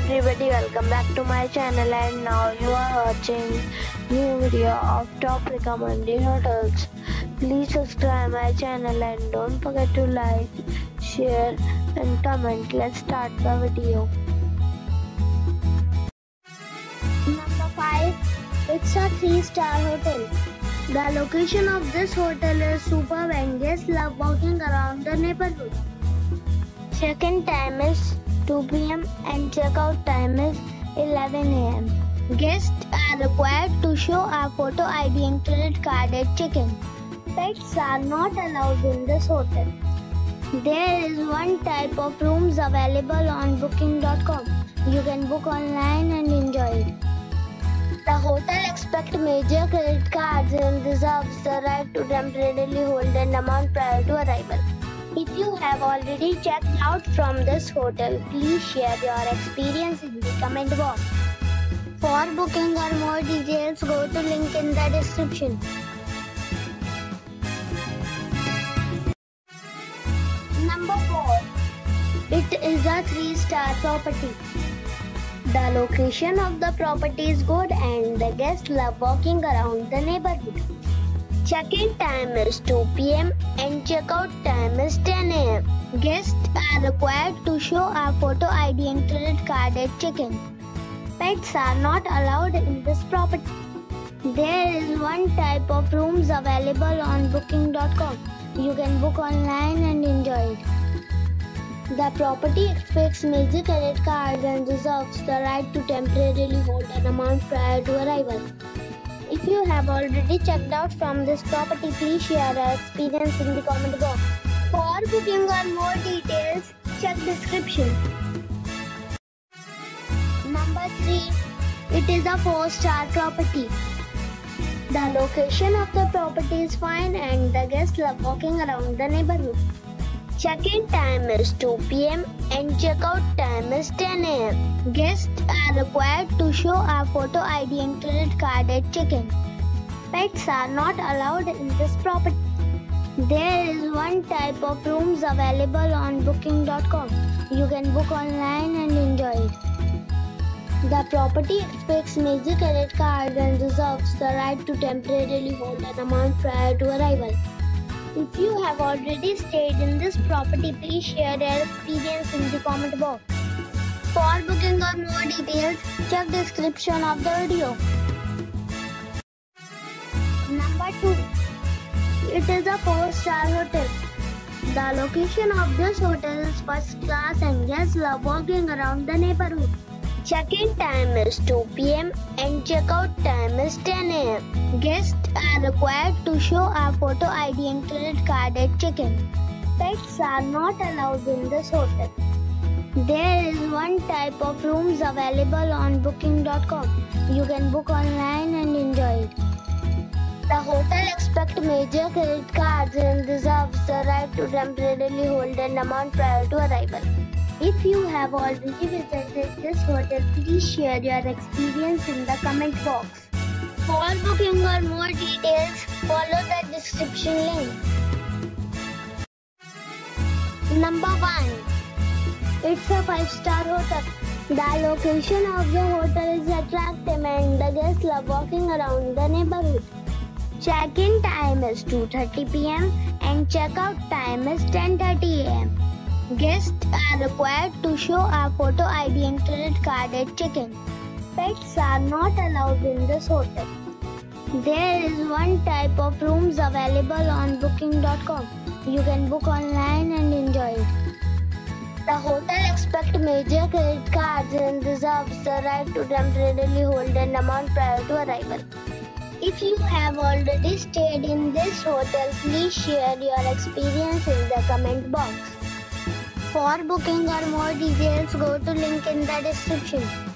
everybody, welcome back to my channel, and now you are watching new video of top recommended hotels. Please subscribe my channel and don't forget to like, share and comment. Let's start the video. Number 5. It's a 3-star hotel. The location of this hotel is superb and guests love walking around the neighborhood. Check-in time is 2 p.m. and check-out time is 11 a.m. Guests are required to show a photo ID and credit card at check-in. Pets are not allowed in this hotel. There is one type of rooms available on booking.com. You can book online and enjoy it. The hotel expects major credit cards and reserves the right to temporarily hold an amount prior to arrival. If you have already checked out from this hotel, please share your experience in the comment box. For booking or more details, go to link in the description. Number 4. It is a 3-star property. The location of the property is good and the guests love walking around the neighborhood. Check-in time is 2 p.m. and check-out time is 10 a.m. Guests are required to show a photo ID and credit card at check-in. Pets are not allowed in this property. There is one type of rooms available on booking.com. You can book online and enjoy it. The property expects major credit cards and reserves the right to temporarily hold an amount prior to arrival. If you have already checked out from this property, please share your experience in the comment box. For booking or more details, check description. Number 3. It is a 4-star property. The location of the property is fine and the guests love walking around the neighborhood. Check-in time is 2 p.m. and check-out time is 10 a.m. Guests are required to show a photo ID and credit card at check-in. Pets are not allowed in this property. There is one type of rooms available on booking.com. You can book online and enjoy it. The property expects major credit cards and reserves the right to temporarily hold an amount prior to arrival. If you have already stayed in this property, please share your experience in the comment box. For booking or more details, check description of the video. Number 2. It is a 4-star hotel. The location of this hotel is first class and guests love walking around the neighborhood. Check-in time is 2 p.m. and check-out time is 10 a.m. Guests are required to show a photo ID and credit card at check-in. Pets are not allowed in this hotel. There is one type of rooms available on booking.com. You can book online and enjoy it. The hotel expects major credit cards and reserves the right to temporarily hold an amount prior to arrival. If you have already visited this hotel, please share your experience in the comment box. For booking or more details, follow the description link. Number 1. It's a 5-star hotel. The location of the hotel is attractive and the guests love walking around the neighborhood. Check-in time is 2:30 p.m. and check-out time is 10:30 a.m. Guests are required to show a photo ID and credit card at check-in. Pets are not allowed in this hotel. There is one type of rooms available on booking.com. You can book online and enjoy it. The hotel expects major credit cards and reserves the right to temporarily hold an amount prior to arrival. If you have already stayed in this hotel, please share your experience in the comment box. For booking or more details, go to link in the description.